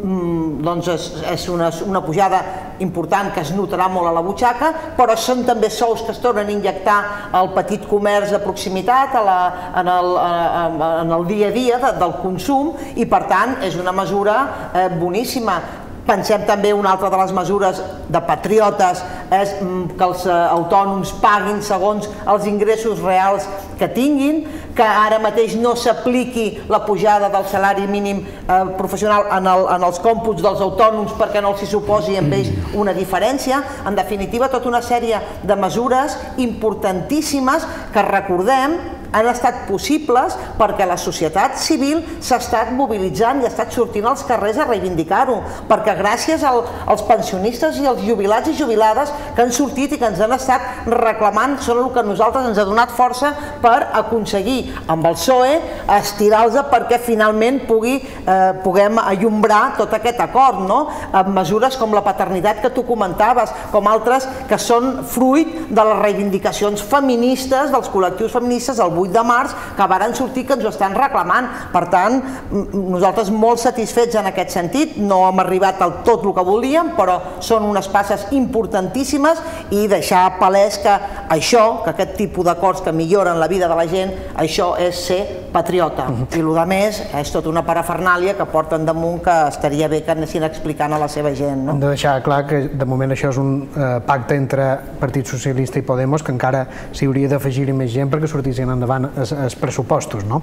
B: doncs és una, una pujada important que es notarà molt a la butxaca, però són també sous que es tornen a injectar al petit comerç de proximitat, a la, en, el, a, en el dia a dia de, del consum, i per tant és una mesura eh, boníssima. Pensem també una altra de les mesures de patriotes és que els autònoms paguin segons els ingressos reals que tinguin, que ara mateix no s'apliqui la pujada del salari mínim eh, professional en, el, en els còmputs dels autònoms perquè no els hi suposi amb ells una diferència. En definitiva, tota una sèrie de mesures importantíssimes que recordem han estat possibles perquè la societat civil s'ha estat mobilitzant i ha estat sortint als carrers a reivindicar-ho, perquè gràcies al, als pensionistes i als jubilats i jubilades que han sortit i que ens han estat reclamant, són el que a nosaltres ens ha donat força per aconseguir amb el P S O E estirar-los perquè finalment pugui, eh, puguem allumbrar tot aquest acord, no? Amb mesures com la paternitat que tu comentaves, com altres que són fruit de les reivindicacions feministes, dels col·lectius feministes, el vuit de març, que varen sortir que ens ho estan reclamant. Per tant, nosaltres molt satisfets en aquest sentit, no hem arribat al tot el que volíem, però són unes passes importantíssimes i deixar palès que això, que aquest tipus d'acords que milloren la vida de la gent, això és ser patriota. I el que més és tota una parafernàlia que porten damunt que estaria bé que anessin explicant a la seva gent.
A: Hem de deixar clar que de moment això és un pacte entre Partit Socialista i Podemos, que encara s'hi hauria d'afegir-hi més gent perquè sortissin endavant els pressupostos, no?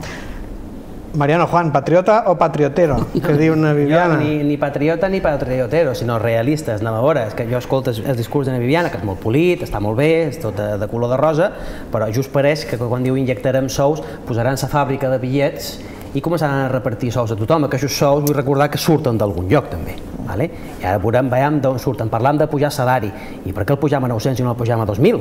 A: Mariano, Juan, patriota o patriotero? Que diu una Viviana?
E: Jo, ni, ni patriota ni patriotero, sinó realistes, anem a veure. És que jo escolto el discurs de la Viviana, que és molt polit, està molt bé, és tot de, de color de rosa, però just pareix que quan diu injectarem sous, posaran la fàbrica de bitllets i començaran a repartir sous a tothom. Aquests sous vull recordar que surten d'algun lloc també. Vale? I ara veurem, veiem d'on surten. Parlam de pujar salari. I per què el pujam a nou-cents i no el pujam a dos mil?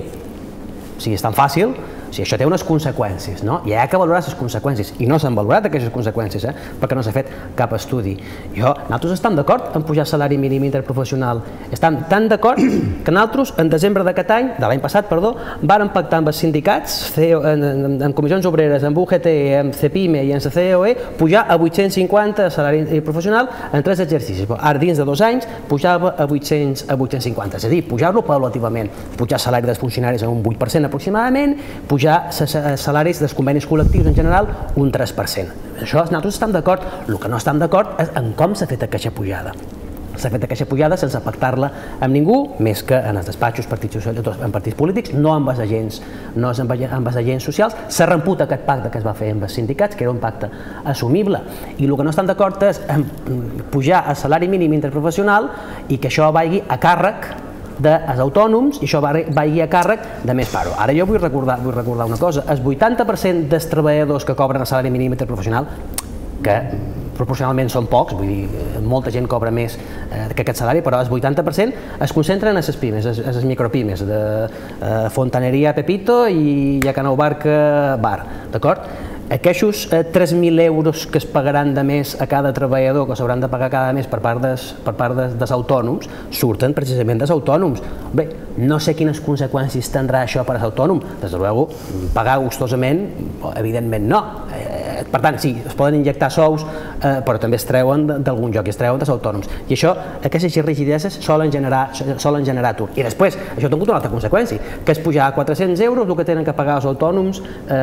E: O sigui, és tan fàcil. O sigui, això té unes conseqüències, no? I hi ha que valorar les conseqüències, i no s'han valorat aquestes conseqüències, eh? Perquè no s'ha fet cap estudi. Jo, nosaltres estem d'acord en pujar salari mínim interprofessional. Estem tan d'acord que nosaltres, en desembre d'aquest any, de l'any passat, perdó, vàrem pactar amb els sindicats, en, en, en comissions obreres, amb U G T, amb CEPIME i amb la C O E, pujar a vuit-cents cinquanta salari professional en tres exercicis. Ara, dins de dos anys, pujava a vuit-cents cinquanta, és a dir, pujar-lo paulativament, pujar salari dels funcionaris a un vuit per cent aproximadament, pujar salaris dels convenis col·lectius en general un tres per cent. Això nosaltres estem d'acord. El que no estem d'acord és en com s'ha fet aquesta pujada. S'ha fet aquesta pujada sense pactar-la amb ningú, més que en els despatxos partits socials, en partits polítics, no amb els agents, no amb els agents socials. S'ha remput aquest pacte que es va fer amb els sindicats, que era un pacte assumible. I el que no estan d'acord és en pujar el salari mínim interprofessional i que això vagi a càrrec dels autònoms i això vagi a càrrec de més paro. Ara jo vull recordar, vull recordar una cosa, el vuitanta per cent dels treballadors que cobren el salari mínim interprofessional, que proporcionalment són pocs, vull dir, molta gent cobra més eh, que aquest salari, però el vuitanta per cent es concentren a les pimes, a les micropimes, de eh, Fontaneria Pepito i Yacanau Barca Bar, d'acord? Aquests eh, tres mil euros que es pagaran de més a cada treballador, que s'hauran de pagar cada mes per part des, per part des, des autònoms, surten precisament dels autònoms. Bé, no sé quines conseqüències tindrà això per als autònoms. Des de luego, pagar gustosament, evidentment no. Eh, per tant, sí, es poden injectar sous, eh, però també es treuen d'algun lloc, es treuen dels autònoms. I això, aquestes rigideses solen generar, solen generar atur. I després, això ha tingut una altra conseqüència, que és pujar a quatre-cents euros el que tenen que pagar els autònoms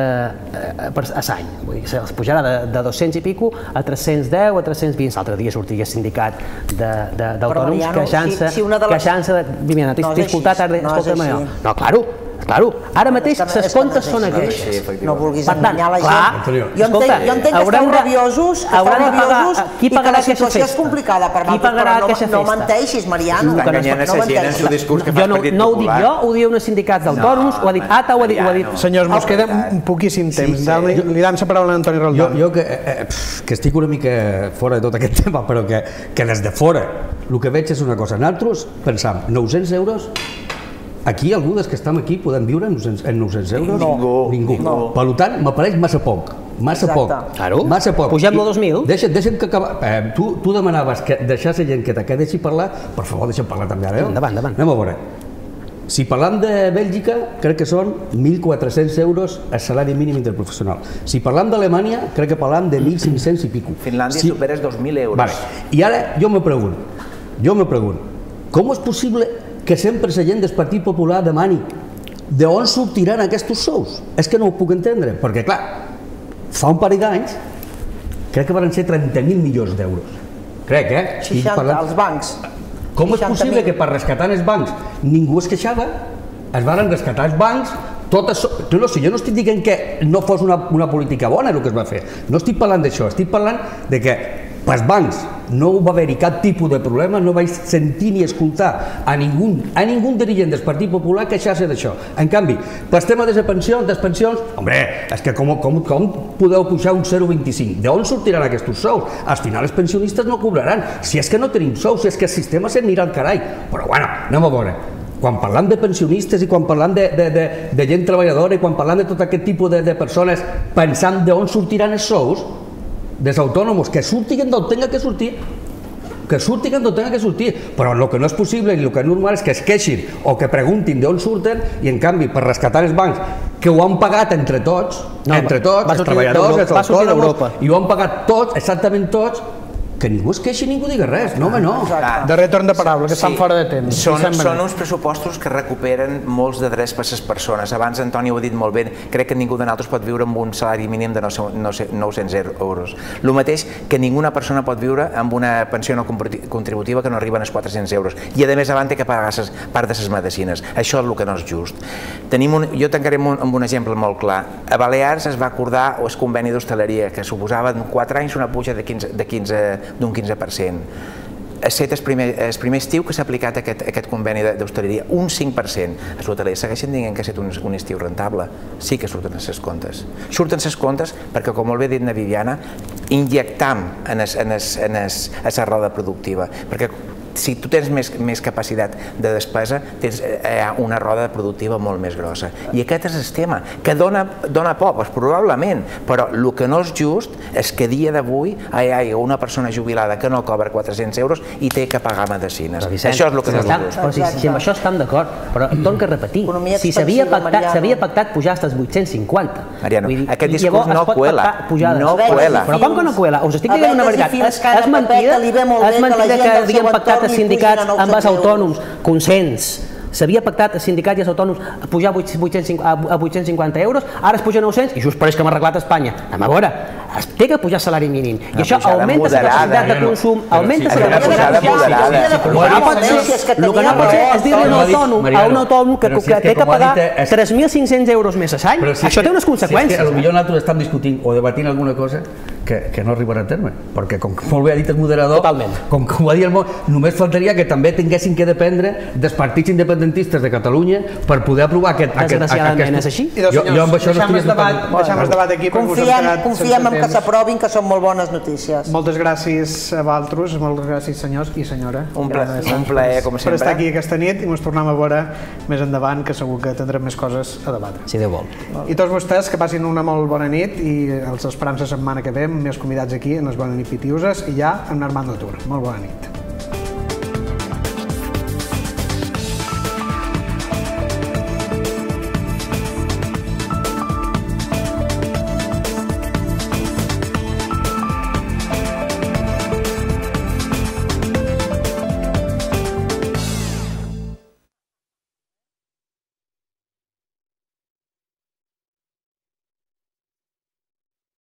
E: eh, per a any. Vull dir, es pujarà de, de dos-cents i pico a tres-cents deu, a tres-cents vint. L'altre dia sortia el sindicat d'autònoms queixant-se si, si de... queixant-se de... Viviana, t'he no escoltat ara, no escolta'm allò. No, claro, claro, ara mateix les comptes són aquests.
B: No vulguis enganyar la gent. Jo entenc que esteu rabiosos, esteu rabiosos i que la situació és complicada per vosaltres, però no menteixis, Mariano.
C: Està enganyant a la gent en el discurs que fa el Partit Popular.
E: No ho dic jo, ho diuen els sindicats d'autònoms, ho ha dit A T A, ho ha dit...
A: Senyors, mos queda un poquíssim temps. Li dam la paraula a Antoni Roldán.
D: Jo que estic una mica fora de tot aquest tema, però que des de fora el que veig és una cosa. Nosaltres pensam, nou-cents euros. Aquí, algú dels que estem aquí, podem viure en nou-cents euros?
F: Ningú.
D: Ningú. Per tant, m'apareix massa poc. massa poc. Massa poc.
E: Pugem el dos mil.
D: Deixa'm que acabar. Tu demanaves que deixar la gent que te deixi parlar, per favor, deixa'm parlar també ara.
E: Endavant, endavant.
D: Anem a veure. Si parlam de Bèlgica, crec que són mil quatre-cents euros el salari mínim interprofessional. Si parlam d'Alemanya, crec que parlam de mil cinc-cents i pico.
C: Finlàndia supera els dos mil euros.
D: I ara jo me pregunto, jo me pregunto, com és possible que sempre la gent del Partit Popular demani d'on sortiran aquests sous? És que no ho puc entendre, perquè clar, fa un parell d'anys crec que van ser trenta mil milions d'euros. Crec, eh?
B: seixanta, als bancs.
D: Com és possible que per rescatar els bancs ningú es queixava, es van rescatar els bancs, tot això... No, no, si jo no estic dient que no fos una, una política bona el que es va fer, no estic parlant d'això, estic parlant de que pels bancs no va haver-hi cap tipus de problema, no vaig sentir ni escoltar a ningú, a ningú dirigent del Partit Popular queixar-se d'això. En canvi, pel tema de les pensions, des pensions, home, és que com, com, com podeu pujar un zero coma vint-i-cinc? D'on sortiran aquests sous? Al final els pensionistes no cobraran, si és que no tenim sous, si és que el sistema s'anirà al carai. Però bueno, anem a veure. Quan parlam de pensionistes i quan parlam de, de, de, de gent treballadora i quan parlam de tot aquest tipus de, de persones pensant d'on sortiran els sous, dels autònoms, que surtin d'on tenga que sortir, que surtin d'on tenga que sortir, però el que no és possible i el que és normal és que es queixin o que preguntin d'on surten i en canvi per rescatar els bancs que ho han pagat entre tots, entre tots, els treballadors, els autònoms, i ho han pagat tots, exactament tots, que ningú es queixi, ningú digui res, no home no.
A: Darrer torn de paraula, que estan fora de temps.
C: Són uns pressupostos que recuperen molts de drets per a les persones. Abans Antoni ho ha dit molt bé, crec que ningú de nosaltres pot viure amb un salari mínim de nou-cents euros. El mateix que ninguna persona pot viure amb una pensió no contributiva que no arriba als quatre-cents euros. I a més abans té que pagar part de les medicines. Això és el que no és just. Jo tancaré amb un exemple molt clar. A Balears es va acordar el conveni d'hostaleria, que suposava en quatre anys una puja de quinze d'un quinze per cent. Ha estat el primer estiu que s'ha aplicat aquest conveni d'hostaleria, un cinc per cent. Els hotelers segueixen dient que ha estat un estiu rentable. Sí que surten els comptes. Surten els comptes perquè, com molt bé ha dit na Viviana, injectam en la roda productiva. Perquè si tu tens més capacitat de despesa, tens una roda productiva molt més grossa. I aquest és el tema, que dona poc, probablement, però el que no és just és que a dia d'avui hi ha una persona jubilada que no cobra quatre-cents euros i té que pagar medicines. Això és el que no és just.
E: Però si amb això estem d'acord, però torno a repetir, si s'havia pactat pujar fins als vuit-cents cinquanta.
C: Mariano, aquest discurs no cuela, no cuela.
E: Però com que no cuela? Us estic dient una veritat. És mentida, és mentida que havien pactat els sindicats amb els autònoms, consens. S'havia pactat els sindicats i els autònoms a pujar a vuit-cents cinquanta euros, ara es puja a nou-cents i just pareix que m'ha arreglat Espanya. Anem a veure, es té que pujar salari mínim. I això augmenta la capacitat de consum, augmenta la capacitat de consum. El que no pot ser és dir-li a un autònom que té que pagar tres mil cinc-cents euros més a l'any. Això té unes conseqüències.
D: Si és que potser nosaltres estem discutint o debatint alguna cosa que no arribarà a terme, perquè com que molt bé ha dit el moderador, com que ho ha dit el món, només faltaria que també tinguessin que dependre dels partits independentistes de Catalunya per poder aprovar aquest...
E: Desgraciadament és així.
A: I doncs senyors, deixem el debat aquí.
B: Confiem en que s'aprovin, que són molt bones notícies.
A: Moltes gràcies a vosaltres, moltes gràcies senyors i senyora.
C: Un plaer, com sempre.
A: Per estar aquí aquesta nit i ens tornem a veure més endavant, que segur que tindrem més coses a debatre.
E: Si Déu vol.
A: I tots vostès que passin una molt bona nit i els esperam la setmana que ve, més convidats aquí en les Bona Nit Pitiuses i ja amb Armando Tur. Molt bona nit.